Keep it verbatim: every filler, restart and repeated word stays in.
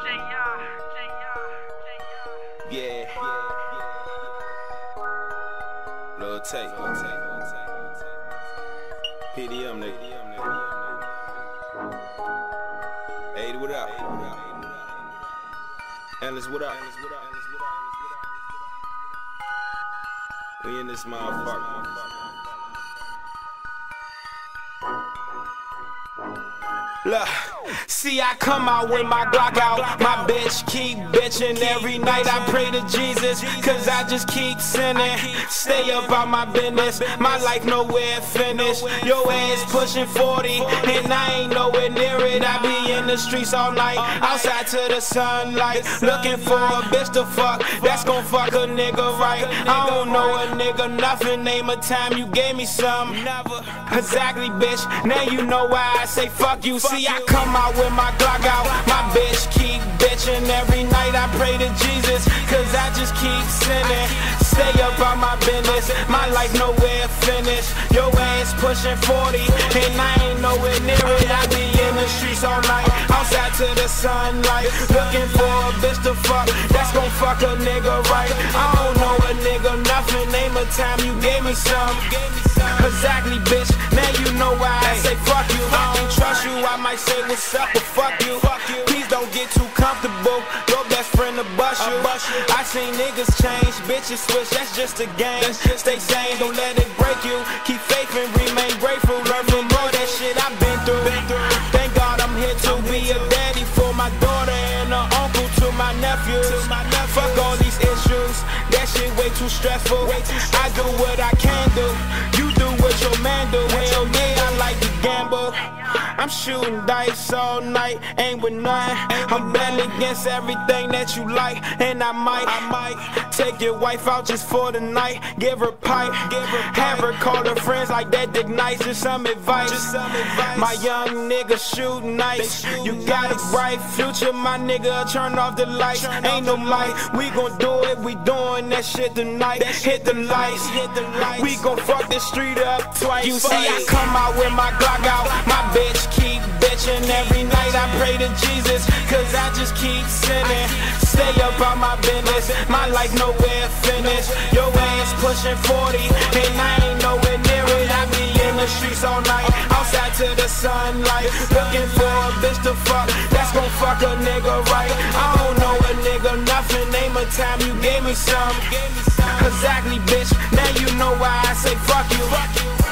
Yeah, little tape, P D M nigga. eighty, what up? Endless, what up? We in this motherfucker. Look, see I come out with my Glock out. My bitch keep bitching every night. I pray to Jesus, cause I just keep sinning. Stay up out my business, my life nowhere finished. Your ass pushing forty, and I ain't nowhere near it. I be in the streets all night, outside to the sunlight, looking for a bitch to fuck, that's gon' fuck a nigga right. I don't know a nigga nothing, name a time you gave me some. Never. Exactly, bitch, now you know why I say fuck you. See I come out with my Glock out. My bitch keep bitching every night. I pray to Jesus, cause I just keep sinning. Stay up on my business, my life nowhere finished. Your ass pushing forty, and I ain't nowhere near it. I be in the streets all night, outside to the sunlight, looking for a bitch to fuck, that's gon' fuck a nigga right. I don't know a nigga nothing, name a time you gave me some. Exactly, bitch, now you know why I say fuck you. I don't trust you, I might say what's up, but fuck you. Please don't get too comfortable, your best friend to bust you. I seen niggas change, bitches switch, that's just a game. Stay sane, don't let it break you. Keep faith and remain grateful. Learn from all that shit I've been through. Thank God I'm here to be a daddy for my daughter and an uncle to my nephews. Fuck all these issues, that shit way too stressful. I do what I can do, you do what your man do. Hell yeah, I like to gamble. I'm shooting dice all night, ain't with nothing. I'm betting against everything that you like, and I might, I might take your wife out just for the night. Give her pipe, give her have her call her friends like that. Dick nice, just some advice. Just some advice. My young nigga shoot nice. You got a bright future, my nigga. Turn off the lights, ain't no mic. We gon' do it, we doing that shit tonight. Hit the lights, hit the lights. We gon' fuck this street up twice. You see, I come out with my Glock out. My bitch keep bitching every night. I pray to Jesus, cause I just keep sinning. Stay up on my business, my life nowhere finished. Your ass pushing forty, and I ain't nowhere near it. I be in the streets all night, outside to the sunlight, looking for a bitch to fuck, that's gon' fuck a nigga right. I don't know a nigga nothing, name a time you gave me some. Exactly, bitch, now you know why I say fuck you.